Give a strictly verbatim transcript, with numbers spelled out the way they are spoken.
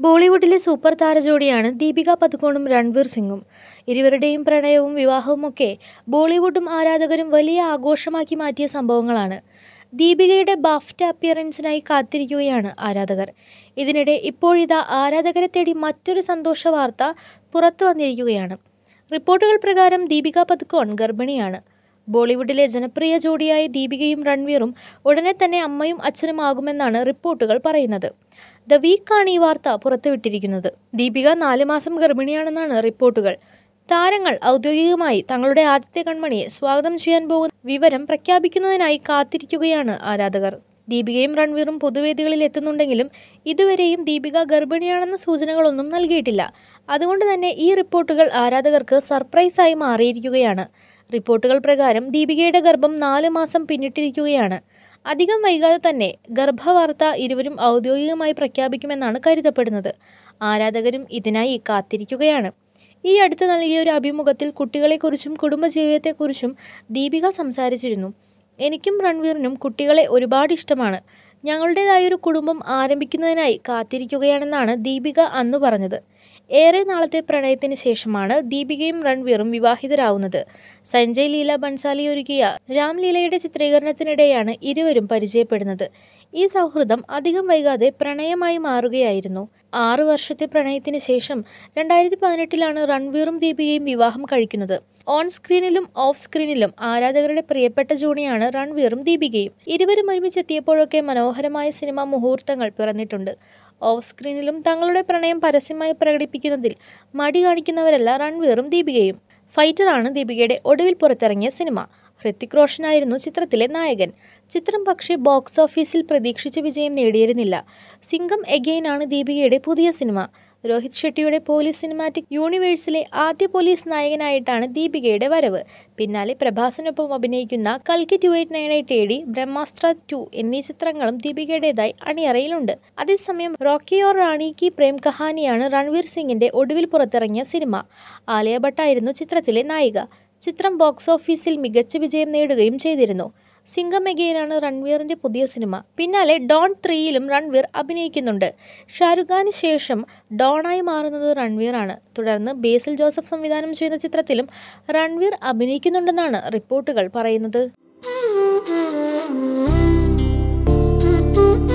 ബോളിവുഡിലെ സൂപ്പർ താരജോഡിയാണ് ദീപിക പദുക്കോണും രൺവീർ സിംഗും. ഇരുവരുടെയും പ്രണയവും വിവാഹവുമൊക്കെ ബോളിവുഡും ആരാധകരും വലിയ ആഘോഷമാക്കി മാറ്റിയ സംഭവങ്ങളാണ്. ദീപികയുടെ ബാഫ്റ്റ അപ്പിയറൻസിനായി കാത്തിരിക്കുകയാണ് ആരാധകർ. ഇതിനിടെ ഇപ്പോഴിതാ ആരാധകരെ തേടി മറ്റൊരു സന്തോഷ വാർത്ത പുറത്തു വന്നിരിക്കുകയാണ്. റിപ്പോർട്ടുകൾ പ്രകാരം ദീപിക പദുക്കോൺ ഗർഭിണിയാണ്. ബോളിവുഡിലെ ജനപ്രിയ ജോഡിയായ ദീപികയും രൺവീറും ഉടനെ തന്നെ അമ്മയും അച്ഛനും ആകുമെന്നാണ് റിപ്പോർട്ടുകൾ പറയുന്നത്. ദ വീക്കാണ് ഈ വാർത്ത പുറത്തുവിട്ടിരിക്കുന്നത്. ദീപിക നാല് മാസം ഗർഭിണിയാണെന്നാണ് റിപ്പോർട്ടുകൾ. താരങ്ങൾ ഔദ്യോഗികമായി തങ്ങളുടെ ആദ്യത്തെ കൺമണിയെ സ്വാഗതം ചെയ്യാൻ പോകുന്ന വിവരം പ്രഖ്യാപിക്കുന്നതിനായി കാത്തിരിക്കുകയാണ് ആരാധകർ. ദീപികയും രൺവീറും പൊതുവേദികളിൽ എത്തുന്നുണ്ടെങ്കിലും ഇതുവരെയും ദീപിക ഗർഭിണിയാണെന്ന സൂചനകളൊന്നും നൽകിയിട്ടില്ല. അതുകൊണ്ട് തന്നെ ഈ റിപ്പോർട്ടുകൾ ആരാധകർക്ക് സർപ്രൈസായി മാറിയിരിക്കുകയാണ്. റിപ്പോർട്ടുകൾ പ്രകാരം ദീപികയുടെ ഗർഭം നാല് മാസം പിന്നിട്ടിരിക്കുകയാണ്. അധികം വൈകാതെ തന്നെ ഗർഭവാർത്ത ഇരുവരും ഔദ്യോഗികമായി പ്രഖ്യാപിക്കുമെന്നാണ് കരുതപ്പെടുന്നത്. ആരാധകരും ഇതിനായി കാത്തിരിക്കുകയാണ്. ഈ അടുത്ത് നൽകിയ ഒരു അഭിമുഖത്തിൽ കുട്ടികളെക്കുറിച്ചും കുടുംബജീവിതത്തെക്കുറിച്ചും ദീപിക സംസാരിച്ചിരുന്നു. എനിക്കും രൺവീറിനും കുട്ടികളെ ഒരുപാട് ഇഷ്ടമാണ്. ഞങ്ങളുടേതായൊരു കുടുംബം ആരംഭിക്കുന്നതിനായി കാത്തിരിക്കുകയാണെന്നാണ് ദീപിക അന്ന് പറഞ്ഞത്. ഏറെ നാളത്തെ പ്രണയത്തിന് ശേഷമാണ് ദീപികയും രൺവീറും വിവാഹിതരാവുന്നത്. സഞ്ജയ് ലീല ബൻസാലി ഒരുക്കിയ രാംലീലയുടെ ചിത്രീകരണത്തിനിടെയാണ് ഇരുവരും പരിചയപ്പെടുന്നത്. ഈ സൗഹൃദം അധികം വൈകാതെ പ്രണയമായി മാറുകയായിരുന്നു. ആറു വർഷത്തെ പ്രണയത്തിന് ശേഷം രണ്ടായിരത്തി പതിനെട്ടിലാണ് രൺവീറും ദീപികയും വിവാഹം കഴിക്കുന്നത്. ഓൺ സ്ക്രീനിലും ഓഫ് സ്ക്രീനിലും ആരാധകരുടെ പ്രിയപ്പെട്ട ജോഡിയാണ് രൺവീറും ദീപികയും. ഇരുവരും ഒരുമിച്ചെത്തിയപ്പോഴൊക്കെ മനോഹരമായ സിനിമാ മുഹൂർത്തങ്ങൾ പിറന്നിട്ടുണ്ട്. ഓഫ് സ്ക്രീനിലും തങ്ങളുടെ പ്രണയം പരസ്യമായി പ്രകടിപ്പിക്കുന്നതിൽ മടി കാണിക്കുന്നവരല്ല രൺവീറും ദീപികയും. ഫൈറ്ററാണ് ദീപികയുടെ ഒടുവിൽ പുറത്തിറങ്ങിയ സിനിമ. ഹൃത്തിക് റോഷനായിരുന്നു ചിത്രത്തിലെ നായകൻ. ചിത്രം പക്ഷേ ബോക്സ് ഓഫീസിൽ പ്രതീക്ഷിച്ച വിജയം നേടിയിരുന്നില്ല. സിംഗം എഗെയിൻ ആണ് ദീപികയുടെ പുതിയ സിനിമ. രോഹിത് ഷെട്ടിയുടെ പോലീസ് സിനിമാറ്റിക് യൂണിവേഴ്സിലെ ആദ്യ പോലീസ് നായകനായിട്ടാണ് ദീപികയുടെ വരവ്. പിന്നാലെ പ്രഭാസിനൊപ്പം അഭിനയിക്കുന്ന കൽക്കി two eight nine eight A D, Brahmastra two എന്നീ ചിത്രങ്ങളും ദീപികയുടേതായി അണിയറയിലുണ്ട്. അതേസമയം റോക്കി ഓർ റാണി കി പ്രേം കഹാനിയാണ് രൺവീർ സിംഗിന്റെ ഒടുവിൽ പുറത്തിറങ്ങിയ സിനിമ. ആലിയ ഭട്ടായിരുന്നു ചിത്രത്തിലെ നായിക. ചിത്രം ബോക്സ് ഓഫീസിൽ മികച്ച വിജയം നേടുകയും ചെയ്തിരുന്നു. സിംഗം എഗെയിനാണ് രൺവീറിന്റെ പുതിയ സിനിമ. പിന്നാലെ ഡോൺ ത്രീയിലും രൺവീർ അഭിനയിക്കുന്നുണ്ട്. ഷാരുഖ് ഖാന് ശേഷം ഡോണായി മാറുന്നത് രൺവീറാണ്. തുടർന്ന് ബേസിൽ ജോസഫ് സംവിധാനം ചെയ്യുന്ന ചിത്രത്തിലും രൺവീർ അഭിനയിക്കുന്നുണ്ടെന്നാണ് റിപ്പോർട്ടുകൾ പറയുന്നത്.